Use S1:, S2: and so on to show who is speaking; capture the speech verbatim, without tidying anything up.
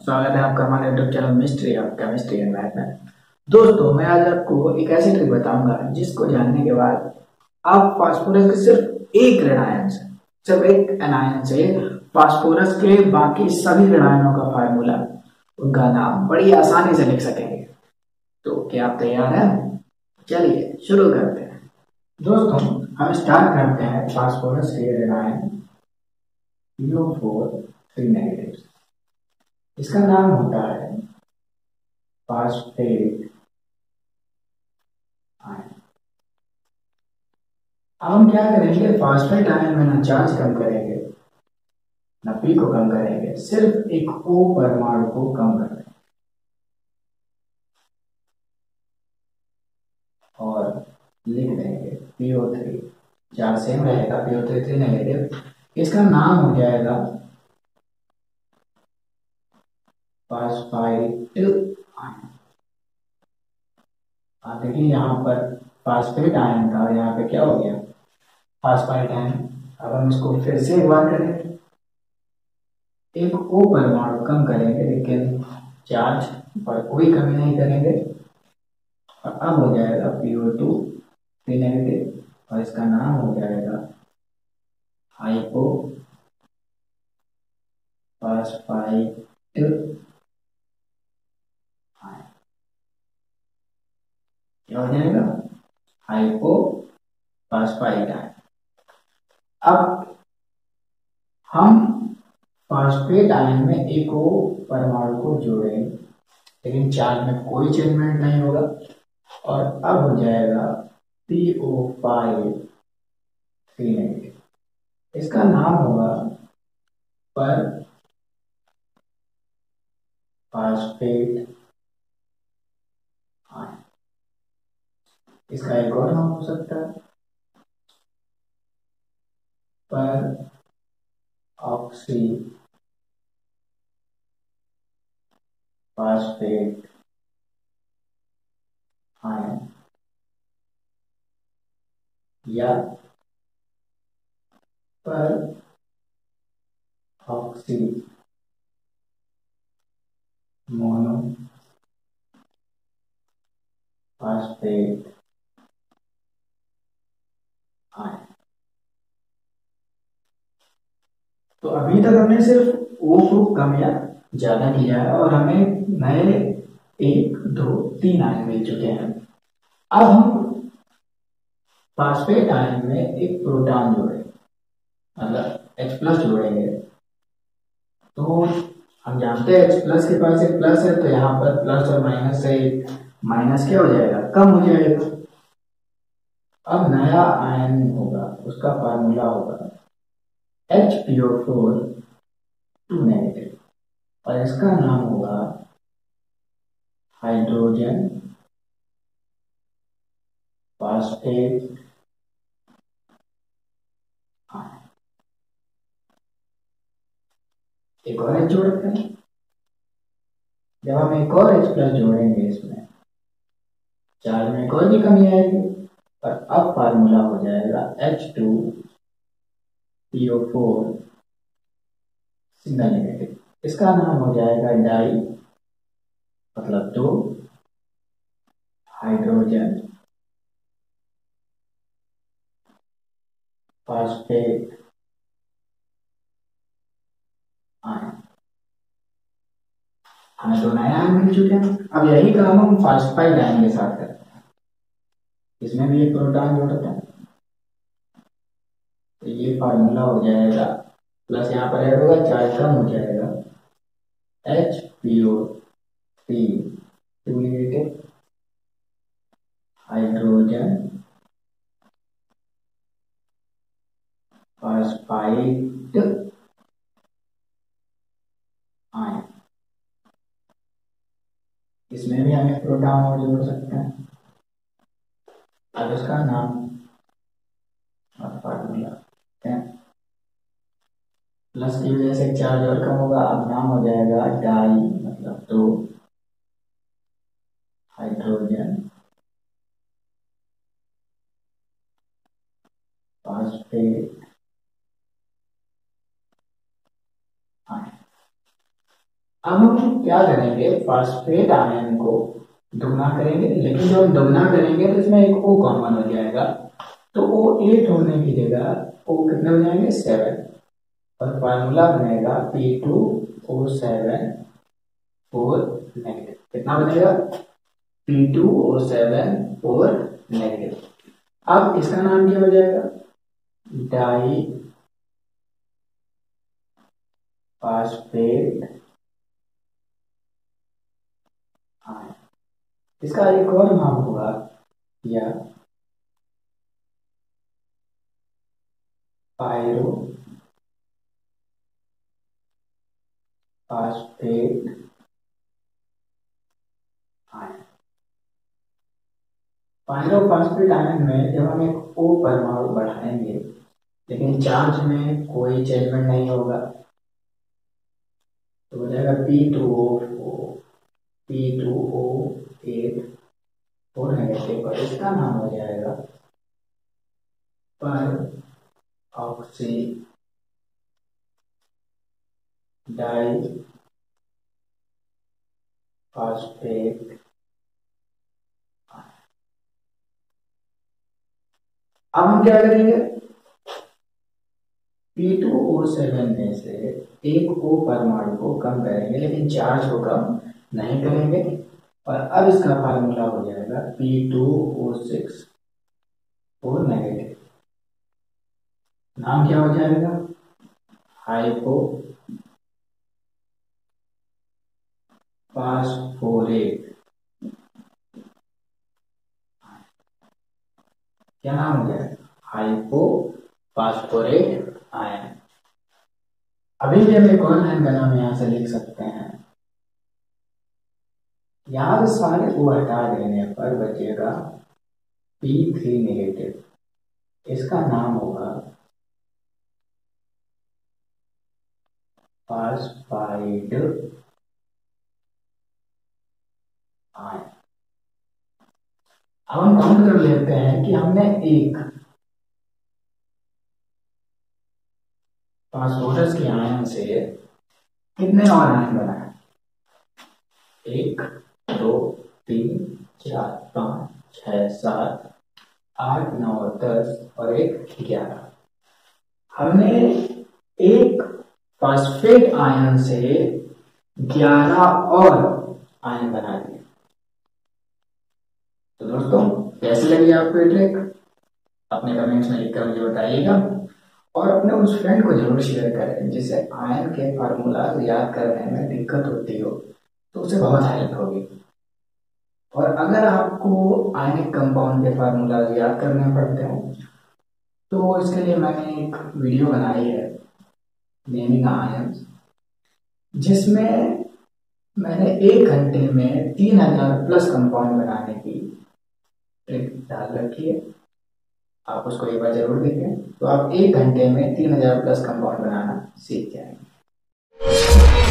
S1: स्वागत है आपका हमारे YouTube channel mystery of chemistry and math में। दोस्तों, मैं आज आपको एक ऐसी ट्रिक बताऊंगा जिसको जानने के बाद आप फास्फोरस के सिर्फ एक ऋण आयन से सिर्फ एक एनायन से फास्फोरस के बाकी सभी ऋण आयनों का फार्मूला, उनका नाम बड़ी आसानी से लिख सकेंगे। तो क्या आप तैयार हैं? चलिए शुरू करते हैं। दोस्तों, हम स्टार्ट करते हैं फास्फोरस के ऋण आयन P O four three negative. इसका नाम होता है फास्फेट आयन। अब हम क्या करेंगे, फास्फेट आयन में ना चार्ज कम करेंगे ना पी को कम करेंगे, सिर्फ एक ओ परमाणु को कम करेंगे और लिख देंगे P O three. Charge same रहेगा, P O three three negative. इसका नाम हो जाएगा फास्फाइट आयन। आप देखिए यहाँ पर फास्फेट आयन था, यहाँ पे क्या हो गया, फास्फाइट आयन। अब हम इसको फिर से एक बार करेंगे, एक ओ परमाणु कम करेंगे लेकिन चार्ज पर कोई कमी नहीं करेंगे और अब हो जाएगा P O two three negative और इसका नाम हो जाएगा हाइपो फास्फाइट आयन। क्या हो जाएगा? हाइपो फास्फाइट आयन। अब हम फास्फेट आयन में एक ओ परमाणु को जोड़ेंगे लेकिन चार्ज में कोई चेंजमेंट नहीं होगा और अब हो जाएगा P O five three negative. इसका नाम होगा पर फास्फेट आयन। इसका एक और नाम हो सकता है पर ऑक्सी फास्फेट आयन या पर ऑक्सी मोनो फास्फेट आयन। तो अभी तक हमने सिर्फ ओ को कम या ज्यादा किया है और हमें नए एक दो तीन आयन मिल चुके हैं। अब हम फास्फेट आयन में एक प्रोटॉन जोड़ेंगे, मतलब H प्लस जोड़ेंगे। तो हम जानते हैं H प्लस के पास एक प्लस है, तो यहाँ पर प्लस और माइनस से माइनस क्या हो जाएगा, कम हो जाएगा। अब नया आयन होगा, उसका फार्मूला होगा H P O four two negative और इसका नाम होगा हाइड्रोजन फास्फेट आयन। एक और H जोड़ते हैं। जब हम एक और H प्लस जोड़ेंगे इसमें चार्ज में कोई भी कमी आएगी और अब फार्मूला हो जाएगा H two P O four single negative. इसका नाम हो जाएगा डाई, मतलब दो हाइड्रोजन फास्फेट आयन। हमें दो नए आयन मिल चुके हैं। अब यही काम हम फास्फाइड आयन के साथ करते हैं। इसमें भी एक प्रोटॉन जोड़ते हैं, तो ये फार्मूला हो जाएगा प्लस यहाँ पर ऐड होगा, चार्ज कम हो जाएगा H P O three two negative hydrogen phosphide आयन। इसमें भी हम एक प्रोटॉन और जोड़ सकते हैं। अब इसका नाम और फार्मूला प्लस की वजह से चार्ज और कम होगा, अब नाम हो जाएगा डाई, मतलब दो हाइड्रोजन फास्फेट आयन। अब हम क्या करेंगे, फास्फेट आयन को दोगुना करेंगे, लेकिन जब हम दोगुना करेंगे तो इसमें एक O कॉमन हो जाएगा, तो O एट होने की जगह O कितने हो जाएंगे, सेवन, और फार्मूला बनेगा P two O seven four negative. कितना बनेगा, P two O seven four negative. अब इसका नाम क्या हो जाएगा, डाई फास्फेट आयन। इसका एक और नाम होगा या पायरो फास्फेट आयन। पायरोफॉस्फेट आयन में जब हम एक O परमाणु बढ़ाएंगे लेकिन चार्ज में कोई चेंजमेंट नहीं होगा, तो हो जाएगा P two O four, P two O eight four negative, और इसका नाम हो जाएगा पर ऑक्सी डाई फास्फेट। अब हम क्या करेंगे, पी टू ओ सेवन में से एक O परमाणु को कम करेंगे लेकिन चार्ज को कम नहीं करेंगे, और अब इसका फार्मूला हो जाएगा P two O six four negative. नाम क्या हो जाएगा, हाइपो फास्फोरेट। क्या नाम हो गया, हाइपो फास्फोरेट आयन। अभी भी हम एक और आयन का नाम यहां से लिख सकते हैं, यहां से सारे को हटा देने पर बचेगा पी थ्री नेगेटिव। इसका नाम होगा फास्फाइड आयन। अब हम काउंट कर लेते हैं कि हमने एक फास्फोरस के आयन से कितने और आयन बनाए, एक दो तीन चार पाँच छह सात आठ नौ दस और एक ग्यारह। हमने एक फास्फेट आयन से ग्यारह और आयन बना दिए। तो दोस्तों कैसे लगी आपको ये ट्रिक, अपने कमेंट्स में लिखकर मुझे बताइएगा, और अपने उस फ्रेंड को जरूर शेयर करें जिसे आयन के फार्मूला याद करने में दिक्कत होती हो, तो उसे बहुत हेल्प होगी। और अगर आपको आयनिक कंपाउंड के फार्मूला याद करने पड़ते हो तो इसके लिए मैंने एक वीडियो बनाई है, नेमिंग आयन्स, जिसमें मैंने एक घंटे में तीन हजार प्लस कंपाउंड बनाने की ट्रिक डाल रखी है। आप उसको एक बार जरूर देखें, तो आप एक घंटे में तीन हजार प्लस कंपाउंड बनाना सीख जाएंगे।